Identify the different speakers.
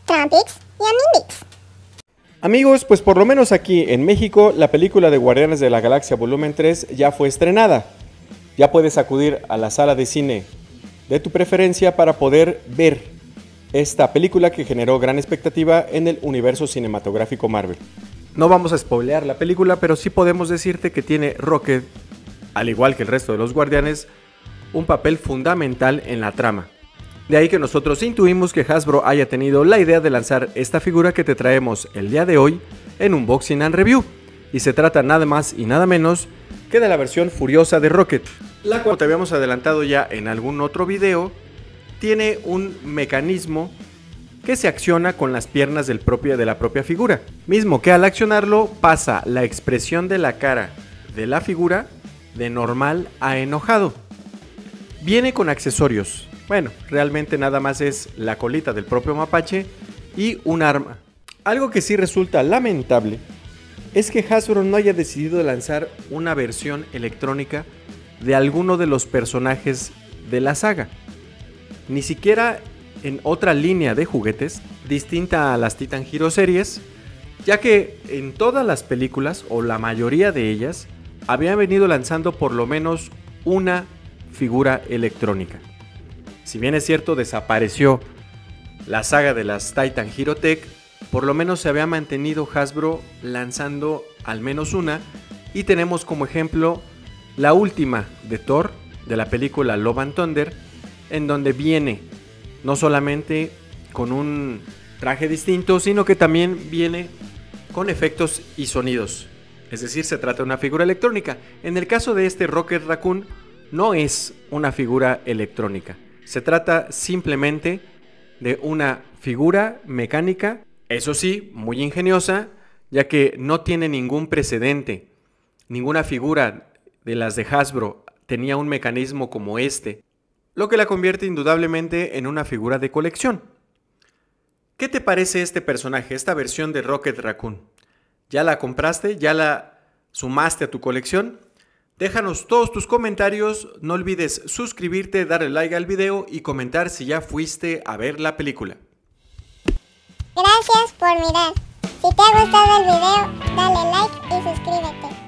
Speaker 1: Trumpix y Animbix.
Speaker 2: Amigos, pues por lo menos aquí en México la película de Guardianes de la Galaxia Volumen 3 ya fue estrenada. Ya puedes acudir a la sala de cine de tu preferencia para poder ver esta película que generó gran expectativa en el universo cinematográfico Marvel. No vamos a spoilear la película, pero sí podemos decirte que tiene Rocket, al igual que el resto de los Guardianes, un papel fundamental en la trama. De ahí que nosotros intuimos que Hasbro haya tenido la idea de lanzar esta figura que te traemos el día de hoy en Unboxing and Review. Y se trata nada más y nada menos que de la versión furiosa de Rocket, la cual, como te habíamos adelantado ya en algún otro video, tiene un mecanismo que se acciona con las piernas de la propia figura, mismo que al accionarlo pasa la expresión de la cara de la figura de normal a enojado. Viene con accesorios. Bueno, realmente nada más es la colita del propio mapache y un arma. Algo que sí resulta lamentable es que Hasbro no haya decidido lanzar una versión electrónica de alguno de los personajes de la saga. Ni siquiera en otra línea de juguetes distinta a las Titan Hero series, ya que en todas las películas, o la mayoría de ellas, habían venido lanzando por lo menos una figura electrónica. Si bien es cierto, desapareció la saga de las Titan Hero Tech, por lo menos se había mantenido Hasbro lanzando al menos una, y tenemos como ejemplo la última de Thor, de la película Love and Thunder, en donde viene no solamente con un traje distinto, sino que también viene con efectos y sonidos. Es decir, se trata de una figura electrónica. En el caso de este Rocket Raccoon, no es una figura electrónica. Se trata simplemente de una figura mecánica, eso sí, muy ingeniosa, ya que no tiene ningún precedente. Ninguna figura de las de Hasbro tenía un mecanismo como este, lo que la convierte indudablemente en una figura de colección. ¿Qué te parece este personaje, esta versión de Rocket Raccoon? ¿Ya la compraste? ¿Ya la sumaste a tu colección? Déjanos todos tus comentarios, no olvides suscribirte, darle like al video y comentar si ya fuiste a ver la película.
Speaker 1: Gracias por mirar. Si te ha gustado el video, dale like y suscríbete.